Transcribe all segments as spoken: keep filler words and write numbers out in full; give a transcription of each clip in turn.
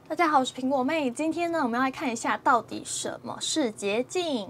大家好，我是苹果妹。今天呢，我们要来看一下到底什么是捷径。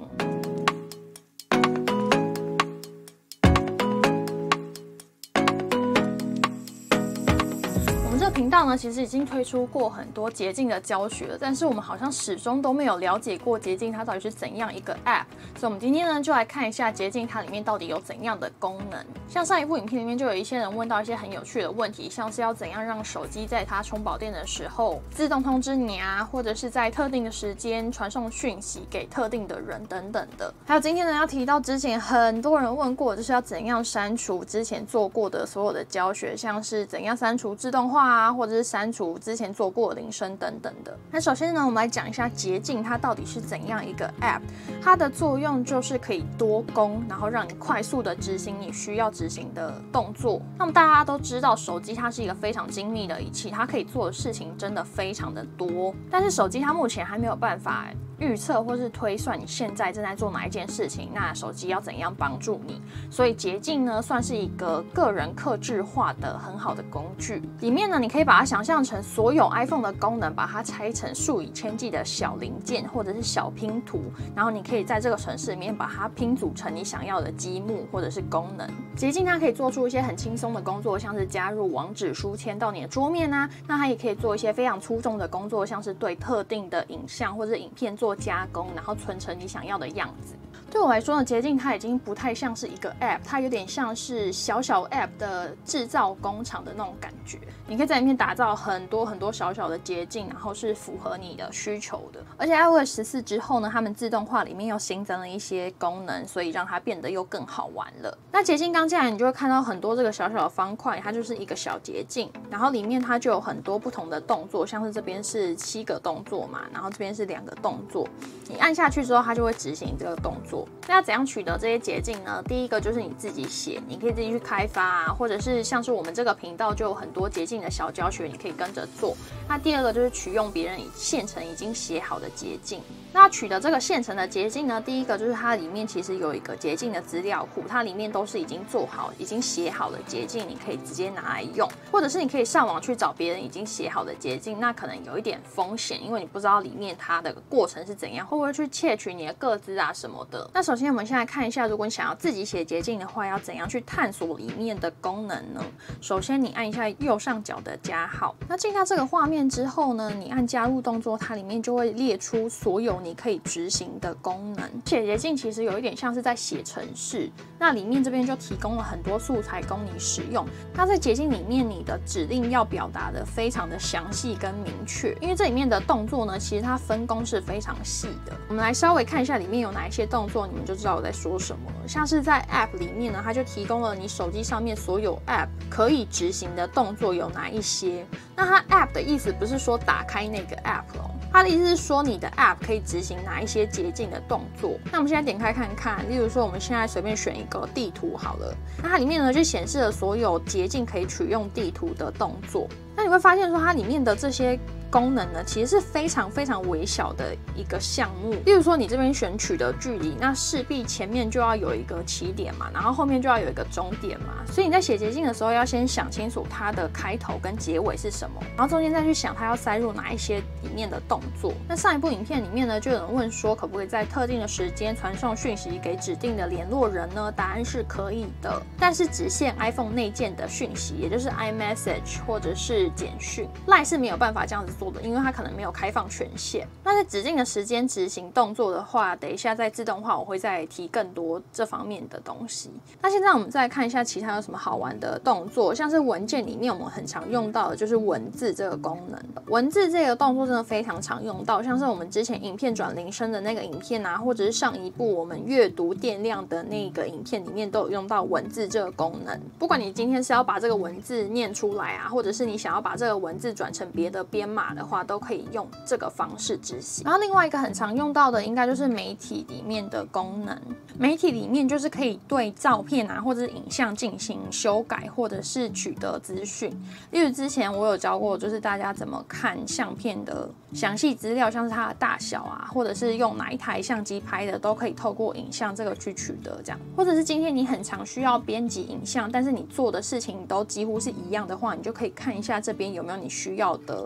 这个频道呢，其实已经推出过很多捷径的教学了，但是我们好像始终都没有了解过捷径它到底是怎样一个 App， 所以我们今天呢就来看一下捷径它里面到底有怎样的功能。像上一部影片里面就有一些人问到一些很有趣的问题，像是要怎样让手机在它充饱电的时候自动通知你啊，或者是在特定的时间传送讯息给特定的人等等的。还有今天呢要提到之前很多人问过，就是要怎样删除之前做过的所有的教学，像是怎样删除自动化啊，或者是删除之前做过的铃声等等的。那首先呢，我们来讲一下捷径它到底是怎样一个 App。它的作用就是可以多功，然后让你快速的执行你需要执行的动作。那么大家都知道，手机它是一个非常精密的仪器，它可以做的事情真的非常的多。但是手机它目前还没有办法预测或是推算你现在正在做哪一件事情，那手机要怎样帮助你？所以捷径呢，算是一个个人客制化的很好的工具。里面呢，你可以把它想象成所有 iPhone 的功能，把它拆成数以千计的小零件或者是小拼图，然后你可以在这个程式里面把它拼组成你想要的积木或者是功能。捷径它可以做出一些很轻松的工作，像是加入网址书签到你的桌面啊，那它也可以做一些非常粗重的工作，像是对特定的影像或者影片做做加工，然后存成你想要的样子。对我来说呢，捷径它已经不太像是一个 App， 它有点像是小小 App 的制造工厂的那种感觉。你可以在里面打造很多很多小小的捷径，然后是符合你的需求的。而且 i O S 十四之后呢，他们自动化里面又新增了一些功能，所以让它变得又更好玩了。那捷径刚进来，你就会看到很多这个小小的方块，它就是一个小捷径，然后里面它就有很多不同的动作，像是这边是七个动作嘛，然后这边是两个动作。你按下去之后，它就会执行这个动作。那要怎样取得这些捷径呢？第一个就是你自己写，你可以自己去开发啊，或者是像是我们这个频道就有很多捷径的小教学，你可以跟着做。那第二个就是取用别人现成已经写好的捷径。那取得这个现成的捷径呢，第一个就是它里面其实有一个捷径的资料库，它里面都是已经做好、已经写好的捷径，你可以直接拿来用，或者是你可以上网去找别人已经写好的捷径，那可能有一点风险，因为你不知道里面它的过程是怎样，会不会去窃取你的个资啊什么的。那首先我们先来看一下，如果你想要自己写捷径的话，要怎样去探索里面的功能呢？首先你按一下右上角的加号，那进到这个画面之后呢，你按加入动作，它里面就会列出所有你可以执行的功能。写捷径其实有一点像是在写程式，那里面这边就提供了很多素材供你使用。那在捷径里面，你的指令要表达的非常的详细跟明确，因为这里面的动作呢，其实它分工是非常细的。我们来稍微看一下里面有哪一些动作，你们就知道我在说什么了。像是在 App 里面呢，它就提供了你手机上面所有 App 可以执行的动作有哪一些。那它 App 的意思不是说打开那个 App 哦，它的意思是说你的 App 可以执行哪一些捷径的动作。那我们现在点开看看，例如说我们现在随便选一个地图好了，那它里面呢就显示了所有捷径可以取用地图的动作。那你会发现说它里面的这些功能呢，其实是非常非常微小的一个项目。例如说你这边选取的距离，那势必前面就要有一个起点嘛，然后后面就要有一个终点嘛，所以你在写捷径的时候要先想清楚它的开头跟结尾是什么，然后中间再去想它要塞入哪一些里面的动作。那上一部影片里面呢，就有人问说可不可以在特定的时间传送讯息给指定的联络人呢？答案是可以的，但是只限 iPhone 内建的讯息，也就是 iMessage 或者是简讯。 Line 是没有办法这样子做的，因为它可能没有开放权限。那在指定的时间执行动作的话，等一下在自动化我会再提更多这方面的东西。那现在我们再来看一下其他有什么好玩的动作，像是文件里面我们很常用到的就是文字这个功能。文字这个动作真的非常常用到，像是我们之前影片转铃声的那个影片啊，或者是上一部我们阅读电量的那个影片里面都有用到文字这个功能。不管你今天是要把这个文字念出来啊，或者是你想要把这个文字转成别的编码的话，都可以用这个方式执行。然后另外一个很常用到的应该就是媒体里面的功能。媒体里面就是可以对照片啊或者是影像进行修改，或者是取得资讯。例如之前我有教过，就是大家怎么看相片的详细资料，像是它的大小啊，或者是用哪一台相机拍的，都可以透过影像这个去取得这样。或者是今天你很常需要编辑影像，但是你做的事情都几乎是一样的话，你就可以看一下这边有没有你需要的功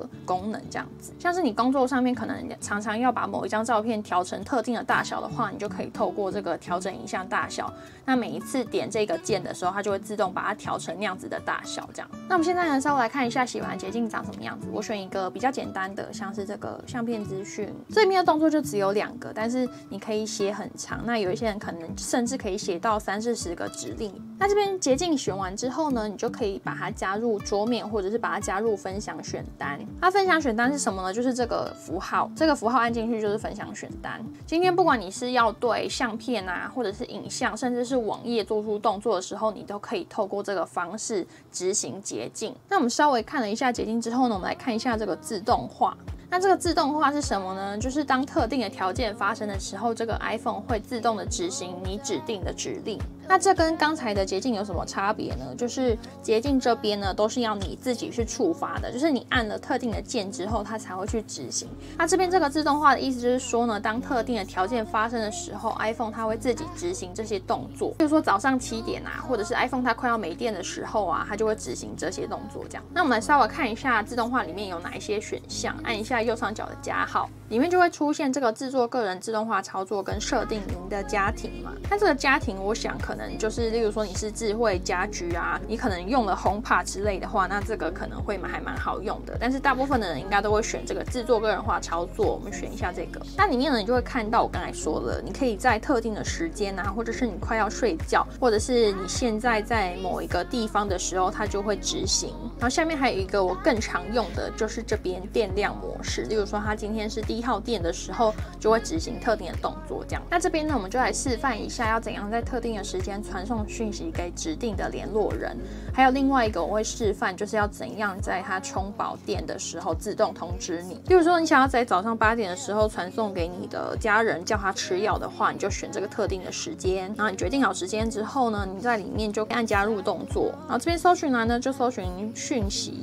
功能这样子。像是你工作上面可能常常要把某一张照片调成特定的大小的话，你就可以透过这个调整影像大小，那每一次点这个键的时候，它就会自动把它调成那样子的大小这样。那我们现在呢，稍微来看一下洗完捷径长什么样子。我选一个比较简单的，像是这个相片资讯，这里面的动作就只有两个，但是你可以写很长。那有一些人可能甚至可以写到三四十个指令。那这边捷径选完之后呢，你就可以把它加入桌面，或者是把它加入分享选单。它分享选单是什么呢？就是这个符号，这个符号按进去就是分享选单。今天不管你是要对相片啊，或者是影像，甚至是网页做出动作的时候，你都可以透过这个方式执行捷径。那我们稍微看了一下捷径之后呢，我们来看一下这个自动化。那这个自动化是什么呢？就是当特定的条件发生的时候，这个 iPhone 会自动的执行你指定的指令。那这跟刚才的捷径有什么差别呢？就是捷径这边呢，都是要你自己去触发的，就是你按了特定的键之后，它才会去执行。那这边这个自动化的意思就是说呢，当特定的条件发生的时候 ，iPhone 它会自己执行这些动作。比如说早上七点啊，或者是 iPhone 它快要没电的时候啊，它就会执行这些动作。这样，那我们来稍微看一下自动化里面有哪一些选项，按一下右上角的加号，里面就会出现这个制作个人自动化操作跟设定您的家庭嘛。那这个家庭，我想可能就是，例如说你是智慧家居啊，你可能用了 HomePod 之类的话，那这个可能会还蛮好用的。但是大部分的人应该都会选这个制作个人化操作，我们选一下这个。那里面呢，你就会看到我刚才说了，你可以在特定的时间啊，或者是你快要睡觉，或者是你现在在某一个地方的时候，它就会执行。然后下面还有一个我更常用的，就是这边电量模式。例如说，它今天是低耗电的时候，就会执行特定的动作。这样，那这边呢，我们就来示范一下要怎样在特定的时间传送讯息给指定的联络人。还有另外一个我会示范，就是要怎样在它充饱电的时候自动通知你。例如说，你想要在早上八点的时候传送给你的家人，叫他吃药的话，你就选这个特定的时间。然后你决定好时间之后呢，你在里面就按加入动作。然后这边搜寻栏呢，就搜寻讯息。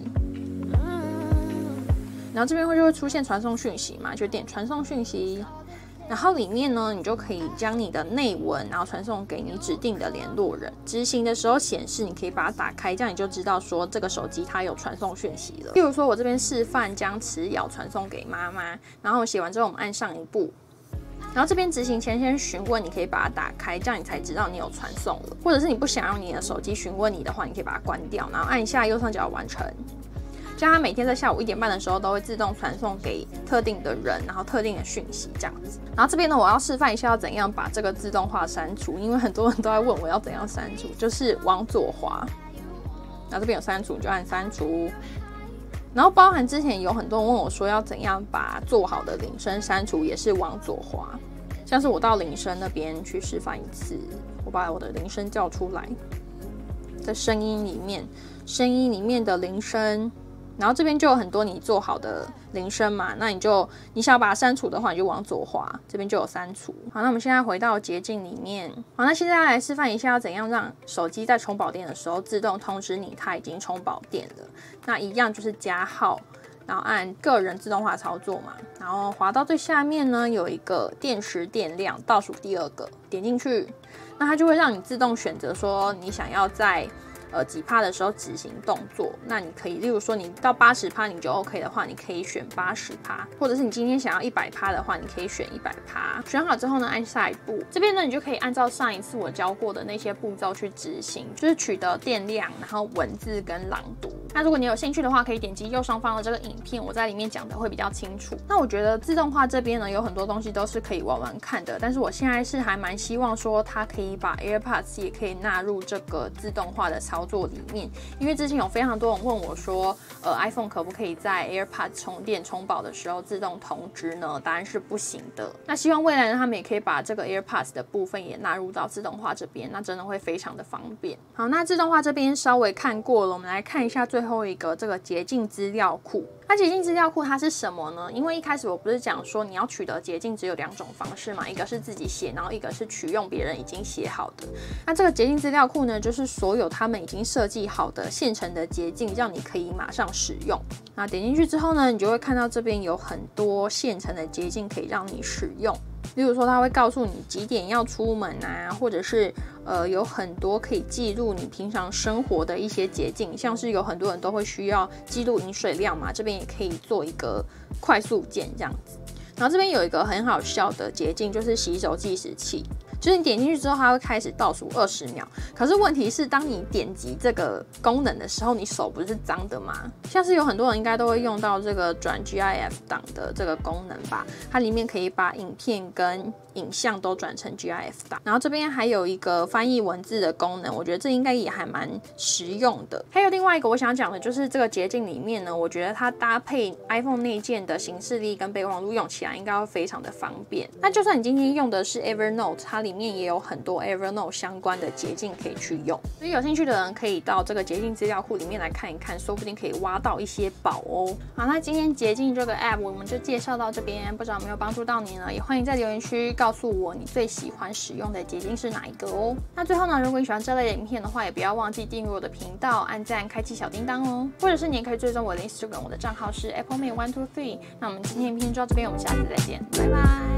然后这边会就会出现传送讯息嘛，就点传送讯息，然后里面呢，你就可以将你的内文，然后传送给你指定的联络人。执行的时候显示，你可以把它打开，这样你就知道说这个手机它有传送讯息了。例如说，我这边示范将词咬传送给妈妈，然后写完之后，我们按上一步。然后这边执行前先询问，你可以把它打开，这样你才知道你有传送了。或者是你不想让你的手机询问你的话，你可以把它关掉，然后按一下右上角完成。这样它每天在下午一点半的时候都会自动传送给特定的人，然后特定的讯息这样子。然后这边呢，我要示范一下要怎样把这个自动化删除，因为很多人都在问我要怎样删除，就是往左滑，然后这边有删除，就按删除。然后包含之前有很多人问我说要怎样把做好的铃声删除，也是往左滑。像是我到铃声那边去示范一次，我把我的铃声叫出来，在声音里面，声音里面的铃声。然后这边就有很多你做好的铃声嘛，那你就你想要把它删除的话，你就往左滑，这边就有删除。好，那我们现在回到捷径里面。好，那现在来示范一下要怎样让手机在充饱电的时候自动通知你它已经充饱电了。那一样就是加号，然后按个人自动化操作嘛，然后滑到最下面呢有一个电池电量，倒数第二个，点进去，那它就会让你自动选择说你想要在呃几趴的时候执行动作。那你可以，例如说你到八十趴你就 OK 的话，你可以选八十趴，或者是你今天想要一百趴的话，你可以选一百趴。选好之后呢，按下一步，这边呢你就可以按照上一次我教过的那些步骤去执行，就是取得电量，然后文字跟朗读。那如果你有兴趣的话，可以点击右上方的这个影片，我在里面讲的会比较清楚。那我觉得自动化这边呢有很多东西都是可以玩玩看的，但是我现在是还蛮希望说它可以把 AirPods 也可以纳入这个自动化的操作里面，因为之前有非常多人问我说，呃 iPhone 可不可以在 AirPods 充电充饱的时候自动通知呢？答案是不行的。那希望未来呢他们也可以把这个 AirPods 的部分也纳入到自动化这边，那真的会非常的方便。好，那自动化这边稍微看过了，我们来看一下最后一个这个捷径资料库。那捷径资料库它是什么呢？因为一开始我不是讲说你要取得捷径只有两种方式嘛，一个是自己写，然后一个是取用别人已经写好的。那这个捷径资料库呢，就是所有他们已经设计好的现成的捷径，让你可以马上使用。那点进去之后呢，你就会看到这边有很多现成的捷径可以让你使用。 例如说，它会告诉你几点要出门啊，或者是呃有很多可以记录你平常生活的一些捷径，像是有很多人都会需要记录饮水量嘛，这边也可以做一个快速键这样子。然后这边有一个很好笑的捷径，就是洗手计时器。就是你点进去之后，它会开始倒数二十秒。可是问题是，当你点击这个功能的时候，你手不是脏的吗？像是有很多人应该都会用到这个转 GIF 档的这个功能吧，它里面可以把影片跟影像都转成 GIF 档。然后这边还有一个翻译文字的功能，我觉得这应该也还蛮实用的。还有另外一个我想讲的就是这个捷径里面呢，我觉得它搭配 iPhone 内建的行事历跟备忘录用起来应该会非常的方便。那就算你今天用的是 Evernote， 它里面也有很多 Evernote 相关的捷径可以去用，所以有兴趣的人可以到这个捷径资料库里面来看一看，说不定可以挖到一些宝哦。好，那今天捷径这个 App 我们就介绍到这边，不知道有没有帮助到你呢？也欢迎在留言区告诉我你最喜欢使用的捷径是哪一个哦。那最后呢，如果你喜欢这类的影片的话，也不要忘记订阅我的频道，按赞，开启小叮当哦。或者是你也可以追踪我的 Instagram， 我的账号是 Apple May one two three。那我们今天影片就到这边，我们下次再见，拜拜。